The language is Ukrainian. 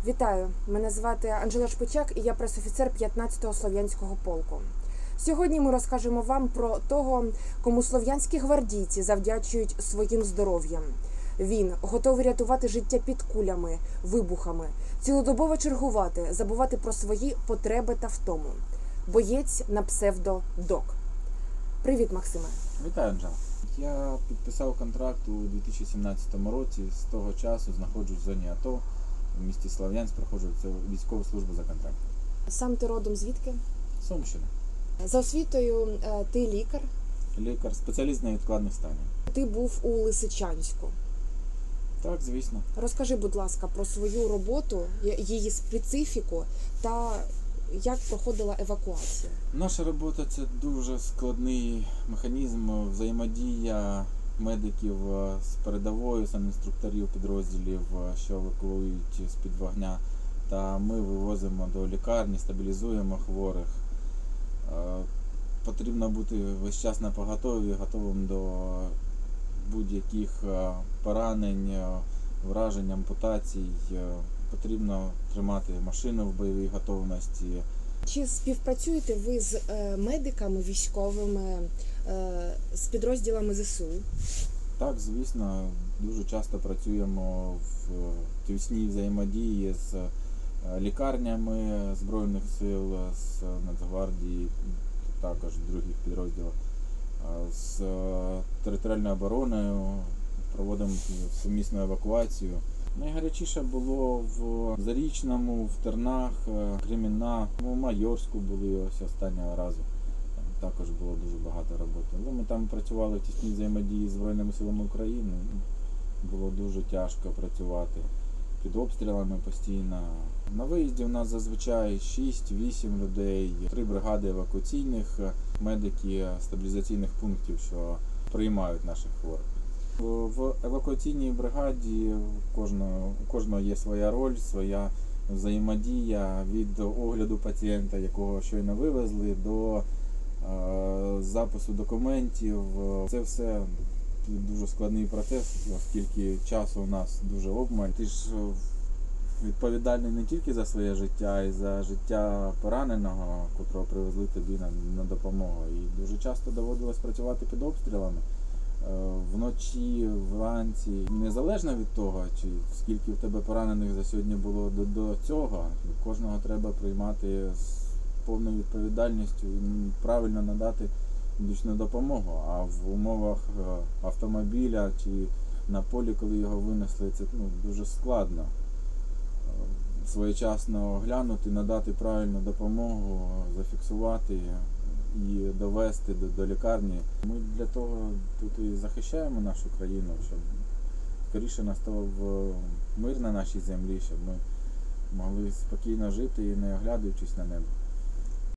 Вітаю! Мене звати Анжела Шпичак і я пресофіцер 15-го Слов'янського полку. Сьогодні ми розкажемо вам про того, кому слов'янські гвардійці завдячують своїм здоров'ям. Він готовий рятувати життя під кулями, вибухами, цілодобово чергувати, забувати про свої потреби та втому. Боєць на псевдо Док. Привіт, Максиме. Вітаю, Анжела. Я підписав контракт у 2017 році. З того часу знаходжусь в зоні АТО. В місті Слов'янськ проходжу військову службу за контрактом. Сам ти родом звідки? Сумщина. За освітою ти лікар. Лікар, спеціаліст невідкладних станів. Ти був у Лисичанську. Так, звісно. Розкажи, будь ласка, про свою роботу, її специфіку та як проходила евакуація. Наша робота – це дуже складний механізм взаємодія медиків з передовою, санінструкторів підрозділів, що евакуюють з-під вогня. Та ми вивозимо до лікарні, стабілізуємо хворих. Потрібно бути весь час на поготові, готовим до будь-яких поранень, вражень, ампутацій. Потрібно тримати машину в бойовій готовності. Чи співпрацюєте ви з медиками військовими, з підрозділами ЗСУ? Так, звісно, дуже часто працюємо в тісній взаємодії з лікарнями Збройних сил, з Нацгвардії, також других підрозділів, з територіальною обороною, проводимо сумісну евакуацію. Найгарячіше було в Зарічному, в Тернах, Кремінна, в Майорську були ось останнього разу. Там також було дуже багато роботи. Ми там працювали в тісній взаємодії з Збройними силами України. Було дуже тяжко працювати під обстрілами постійно. На виїзді у нас зазвичай 6-8 людей, 3 бригади евакуаційних, медики стабілізаційних пунктів, що приймають наших хворих. В евакуаційній бригаді у кожного є своя роль, своя взаємодія від огляду пацієнта, якого щойно вивезли, до запису документів. Це все дуже складний процес, оскільки часу у нас дуже обмаль. Ти ж відповідальний не тільки за своє життя, а й за життя пораненого, котрого привезли тобі на допомогу. І дуже часто доводилось працювати під обстрілами. Вночі, вранці, незалежно від того, чи скільки в тебе поранених за сьогодні було до цього, кожного треба приймати з повною відповідальністю і правильно надати медичну допомогу. А в умовах автомобіля чи на полі, коли його винесли, це дуже складно. Своєчасно оглянути, надати правильну допомогу, зафіксувати і довести до лікарні. Ми для того тут і захищаємо нашу країну, щоб скоріше настав мир на нашій землі, щоб ми могли спокійно жити і не оглядуючись на небо.